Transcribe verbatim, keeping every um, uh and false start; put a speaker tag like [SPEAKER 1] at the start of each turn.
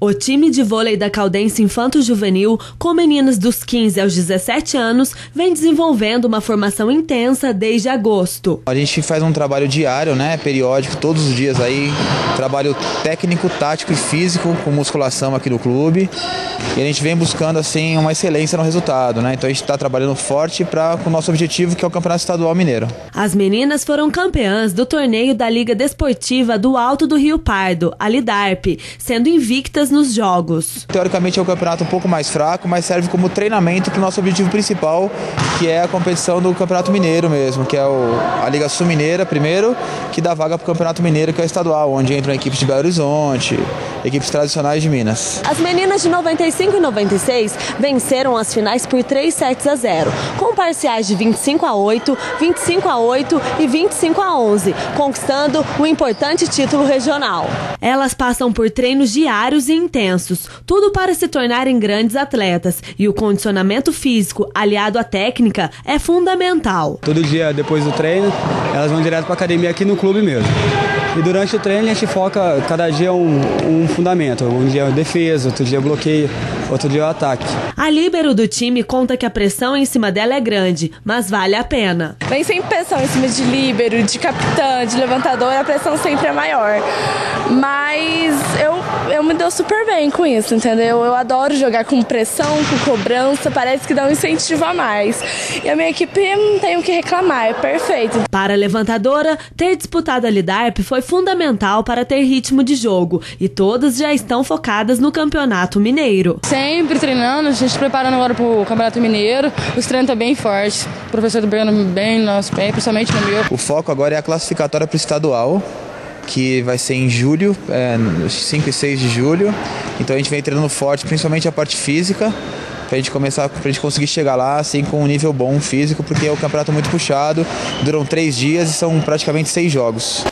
[SPEAKER 1] O time de vôlei da Caldense Infanto Juvenil, com meninas dos quinze aos dezessete anos, vem desenvolvendo uma formação intensa desde agosto.
[SPEAKER 2] A gente faz um trabalho diário, né, periódico, todos os dias aí, trabalho técnico, tático e físico com musculação aqui no clube. E a gente vem buscando assim uma excelência no resultado, né? Então a gente está trabalhando forte para o nosso objetivo, que é o Campeonato Estadual Mineiro.
[SPEAKER 1] As meninas foram campeãs do torneio da Liga Desportiva do Alto do Rio Pardo, a Lidarp, sendo invictas nos jogos.
[SPEAKER 2] Teoricamente é um campeonato um pouco mais fraco, mas serve como treinamento para o nosso objetivo principal, que é a competição do Campeonato Mineiro mesmo, que é o, a Liga Sul Mineira primeiro, que dá vaga para o Campeonato Mineiro, que é o estadual, onde entram equipes de Belo Horizonte, equipes tradicionais de Minas.
[SPEAKER 1] As meninas de noventa e cinco e noventa e seis venceram as finais por três sets a zero, com parciais de vinte e cinco a oito, vinte e cinco a oito e vinte e cinco a onze, conquistando um importante título regional. Elas passam por treinos diários e intensos, tudo para se tornarem grandes atletas, e o condicionamento físico aliado à técnica é fundamental.
[SPEAKER 3] Todo dia depois do treino, elas vão direto para a academia aqui no clube mesmo. E durante o treino a gente foca cada dia um, um fundamento. Um dia é defesa, outro dia é bloqueio, outro dia é ataque.
[SPEAKER 1] A líbero do time conta que a pressão em cima dela é grande, mas vale a pena.
[SPEAKER 4] Vem sem pressão em cima de líbero, de capitã, de levantador, a pressão sempre é maior. Mas eu, eu me dou super bem com isso, entendeu? Eu adoro jogar com pressão, com cobrança, parece que dá um incentivo a mais. E a minha equipe não tem o que reclamar, é perfeito.
[SPEAKER 1] Para a levantadora, ter disputado a Lidarp foi fundamental para ter ritmo de jogo, e todas já estão focadas no Campeonato Mineiro.
[SPEAKER 5] Sempre treinando, a gente preparando agora para o Campeonato Mineiro, os treinos estão bem fortes, o professor está pegando bem no nosso pé, principalmente no meu.
[SPEAKER 2] O foco agora é a classificatória para o estadual, que vai ser em julho, é, cinco e seis de julho. Então a gente vem treinando forte, principalmente a parte física, pra gente começar, pra gente conseguir chegar lá assim com um nível bom físico, porque é um campeonato muito puxado, duram três dias e são praticamente seis jogos.